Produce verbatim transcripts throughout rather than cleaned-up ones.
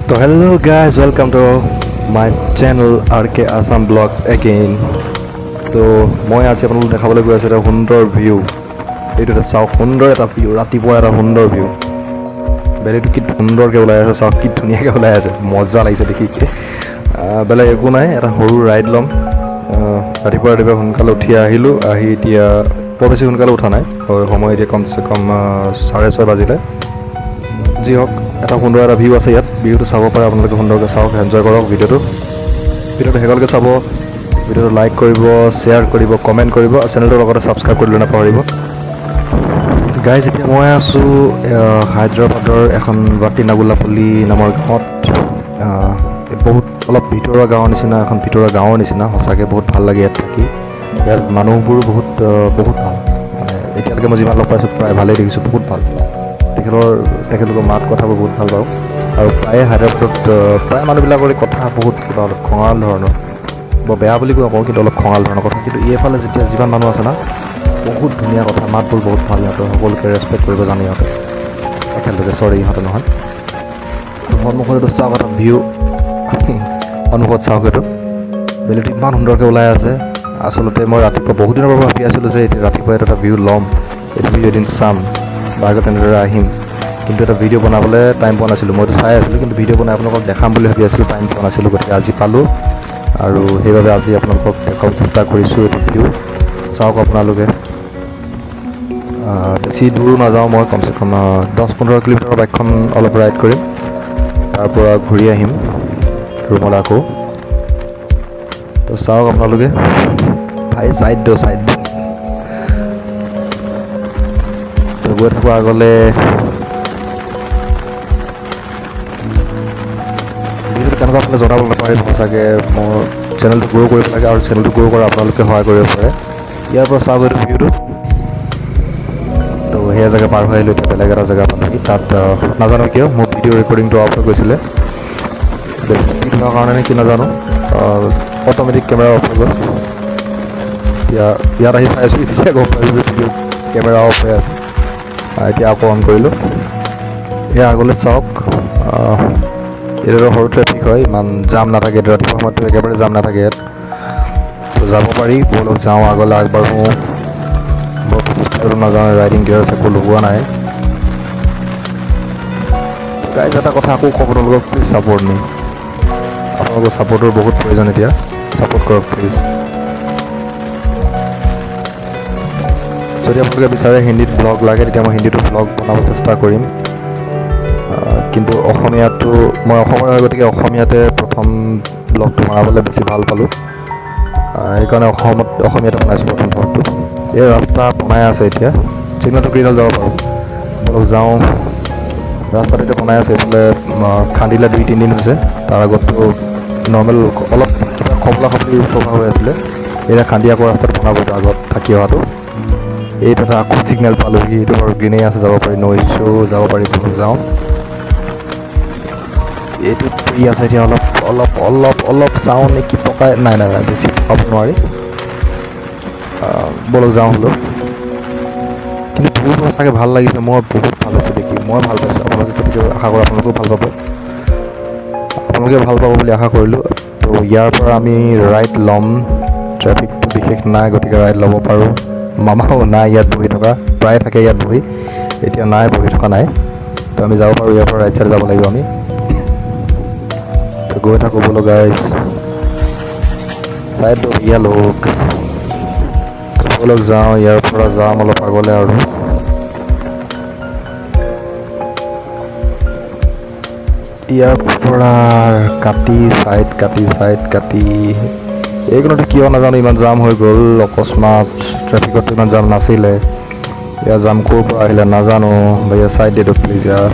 So hello guys, welcome to my channel R K Assam Vlogs again. So মই আজি আপোনালোকক দেখাবলৈ গৈ আছো এটা সুন্দৰ ভিউ। এইটো চাওক সুন্দৰ এটা ভিউ, ৰাতিপুৱা এটা সুন্দৰ ভিউ। বেলেগটো কি সুন্দৰকৈ ওলাই আছে, চাওক কি ধুনীয়াকৈ ওলাই আছে, মজা লাগিছে দেখি। বেলেগ একো নাই, এটা সৰু ৰাইড ল'ম। ৰাতিপুৱা ৰাতিপুৱা সোনকালে উঠি আহিলোঁ, আহি এতিয়া বৰ বেছি সোনকালে উঠা নাই, সময় এতিয়া কমচে কম চাৰে ছয় বাজিলে। যি হওক এটা সুন্দৰ এটা ভিউ আছে ইয়াত, ভিউটো চাব পাৰে আপোনালোকে, সুন্দৰকৈ চাওক, এনজয় কৰক ভিডিঅ'টো। ভিডিঅ'টো শেষলৈকে চাব, ভিডিঅ'টো লাইক কৰিব, শ্বেয়াৰ কৰিব, কমেণ্ট কৰিব আৰু চেনেলটোৰ লগতে ছাবস্ক্ৰাইব কৰিবলৈ নাপাহৰিব। গাইজ এতিয়া মই আছোঁ হায়দৰাবাদৰ এখন ৱাটিনাগুলাপল্লী নামৰ গাঁৱত। বহুত অলপ ভিতৰুৱা গাঁৱৰ নিচিনা, এখন ভিতৰুৱা গাঁৱৰ নিচিনা, সঁচাকৈ বহুত ভাল লাগে ইয়াত থাকি। ইয়াত মানুহবোৰো বহুত বহুত ভাল, মানে এতিয়ালৈকে মই যিমান লগ পাইছোঁ প্ৰায় ভালেই দেখিছোঁ, বহুত ভাল। তেখেতৰ তেখেতলোকৰ মাত কথাবোৰ বহুত ভাল পাওঁ, আৰু প্ৰায়ে হায়দৰাবাদত প্ৰায় মানুহবিলাকৰ কথা বহুত কিবা অলপ খঙাল ধৰণৰ, বৰ বেয়া বুলি নকওঁ কিন্তু অলপ খঙাল ধৰণৰ কথা। কিন্তু এইফালে যেতিয়া যিমান মানুহ আছে না, বহুত ধুনীয়া কথা, মাতবোৰ বহুত ভাল, সিহঁতৰ সকলোকে ৰেচপেক্ট কৰিব জানে সিহঁতে, তেখেতলোকে চৰি ইহঁতে নহয়। সন্মুখত এইটো চাওক এটা ভিউ, সন্মুখত চাওক এইটো বেলিটো ইমান সুন্দৰকৈ ওলাই আছে। আচলতে মই ৰাতিপুৱা বহুত দিনৰ পৰা ভাবি আছিলোঁ যে এতিয়া ৰাতিপুৱা এইটো এটা ভিউ ল'ম, এইটো ভিডিঅ' এদিন চাম বা আগত তেনেদৰে আহিম, কিন্তু এটা ভিডিঅ' বনাবলৈ টাইম পোৱা নাছিলোঁ। মইতো চাই আছিলোঁ কিন্তু ভিডিঅ' বনাই আপোনালোকক দেখাম বুলি ভাবি আছিলোঁ, টাইম পোৱা নাছিলোঁ, গতিকে আজি পালোঁ আৰু সেইবাবে আজি আপোনালোকক দেখাব চেষ্টা কৰিছোঁ এইটো ভিউ। চাওক আপোনালোকে, বেছি দূৰো নাযাওঁ মই, কমচে কম দহ পোন্ধৰ কিলোমিটাৰৰ বাইকখন অলপ ৰাইড কৰিম, তাৰপৰা ঘূৰি আহিম ৰুমলৈ আকৌ। তো চাওক আপোনালোকে, ভাই চাইড দিওঁ চাইড দিওঁ তো গৈ থাকোঁ আগলৈ। ভিডিঅ'টো কেনেকুৱা ফালে জনাব নাপাৰিম, সঁচাকৈ মোৰ চেনেলটো গ্ৰ' কৰিব লাগে, আৰু চেনেলটো গ্ৰ' কৰা আপোনালোকে সহায় কৰিব পাৰে। ইয়াৰ পৰা চাওক এইটো ভিউটো, তো সেই জেগা পাৰ হৈ আহিলোঁ, এতিয়া বেলেগ এটা জেগা পালোহি। তাত নাজানো কিয় মোৰ ভিডিঅ' ৰেকৰ্ডিংটো অফ হৈ গৈছিলে, স্পীড হোৱাৰ কাৰণে কি নাজানো, অট'মেটিক কেমেৰা অফ হৈ গ'ল। এতিয়া ইয়াত আহি চাইছোঁ, এতিয়া গম পাইছোঁ যে ভিডিঅ' কেমেৰা অফ হৈ আছে। এতিয়া আকৌ অন কৰিলোঁ। এয়া আগলৈ চাওক, এইটো সৰু ট্ৰেফিক হয়, ইমান জাম নাথাকে, এইটো ৰাতিপুৱা সময়ততো একেবাৰে জাম নাথাকে ইয়াত, তো যাব পাৰি। ব'লক যাওঁ আগলৈ, আগবাঢ়োঁ। বৰ বেছি স্পীডতো নাযাওঁ, ৰাইডিং গিয়াৰ্ছ একো লগোৱা নাই। গাইজ এটা কথা আকৌ ক'ব আপোনালোকক, প্লিজ ছাপৰ্ট মি, আপোনালোকৰ ছাপৰ্টৰ বহুত প্ৰয়োজন এতিয়া, ছাপৰ্ট কৰক প্লিজ। যদি আপোনালোকে বিচাৰে হিন্দীত ব্লগ লাগে, তেতিয়া মই হিন্দীটো ব্লগ বনাব চেষ্টা কৰিম, কিন্তু অসমীয়াটো মই অসমৰ হয়, গতিকে অসমীয়াতে প্ৰথম ব্লগটো বনাবলৈ বেছি ভাল পালোঁ, সেইকাৰণে অসমত অসমীয়াতে বনাইছোঁ প্ৰথম ব্লগটো। এই ৰাস্তা বনাই আছে এতিয়া, চিগনেলটো গ্ৰীণত যাব পাৰোঁ, বলক যাওঁ। ৰাস্তাটো এতিয়া বনাই আছে, এইফালে খান্দিলে দুই তিনিদিন হৈছে, তাৰ আগততো নৰ্মেল অলপ কিবা খবলা খবলি প্ৰভাৱ হৈ আছিলে, এতিয়া খান্দি আকৌ ৰাস্তাটো বনাব, আগত থাকি অহাটো। এইটো এটা আকৌ ছিগনেল পালোঁহি, এইটো বাৰু গ্ৰীণেই আছে, যাব পাৰি, ন ইছ্যু, যাব পাৰি, বলক যাওঁ। এইটো ফ্ৰী আছে এতিয়া, অলপ অলপ অলপ অলপ চাওঁ নেকি, পকাই নাই নাই নাই বেছি পকাব নোৱাৰি, বলক যাওঁ বোলো। কিন্তু ভিউটো সঁচাকৈ ভাল লাগিছে, মই বহুত ভাল পাইছোঁ দেখি, মই ভাল পাইছোঁ। আপোনালোকে গতিকে আশা কৰোঁ আপোনালোকেও ভাল পাব, আপোনালোকে ভাল পাব বুলি আশা কৰিলোঁ। তো ইয়াৰ পৰা আমি ৰাইড ল'ম, ট্ৰেফিকটো বিশেষ নাই, গতিকে ৰাইড ল'ব পাৰোঁ। মামাও নাই ইয়াত বহি থকা, প্ৰায় থাকে ইয়াত বহি, এতিয়া নাই, বহি থকা নাই, তো আমি যাব পাৰোঁ, ইয়াৰ পৰা ৰাইড চাইড যাব লাগিব আমি। তো গৈ থাকোঁ বোলো গাইজ, চাইড বঢ়িয়া লোক, বলক যাওঁ, ইয়াৰ পৰা যাম অলপ আগলৈ, আৰু ইয়াৰ পৰা কাটি চাইড কাটি চাইড কাটি, এইকণতে কিয় নাজানো ইমান জাম হৈ গ'ল অকস্মাত, ট্ৰেফিকতো ইমান জাম নাছিলে, ইয়াৰ জাম ক'ৰ পৰা আহিলে নাজানো, ভাইয়া চাইড দিয়ে দিয়ক প্লিজ ইয়াৰ।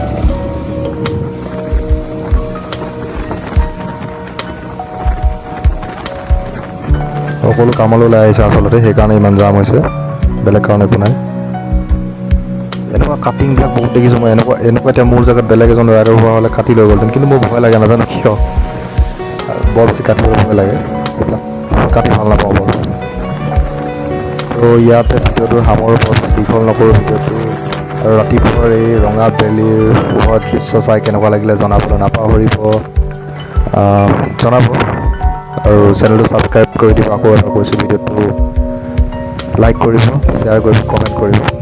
সকলো কামলৈ ওলাই আহিছে আচলতে, সেইকাৰণে ইমান জাম হৈছে, বেলেগ কাৰণ একো নাই। এনেকুৱা কাটিংবিলাক বহুত দেখিছোঁ মই, এনেকুৱা এনেকুৱা এতিয়া মোৰ জেগাত বেলেগ এজন ৰাইডাৰ হোৱা হ'লে কাটি লৈ গ'লহেঁতেন, কিন্তু মোৰ ভয় লাগে, নাজানো কিয়, বৰ বেছি কাটিব ভয় লাগে, এইবিলাক কাটি ভাল নাপাওঁ বাৰু। তো ইয়াতে ভিডিঅ'টো সামৰোঁ, বৰ দীঘল নকৰোঁ ভিডিঅ'টো, আৰু ৰাতিপুৱাৰ এই ৰঙা বেলিৰ পোহৰ দৃশ্য চাই কেনেকুৱা লাগিলে জনাবলৈ নাপাহৰিব জনাব আৰু চেনেলটো ছাবস্ক্ৰাইব কৰি দিব আকৌ এবাৰ কৈছোঁ ভিডিঅ'টো লাইক কৰিব শ্বেয়াৰ কৰিব কমেণ্ট কৰিব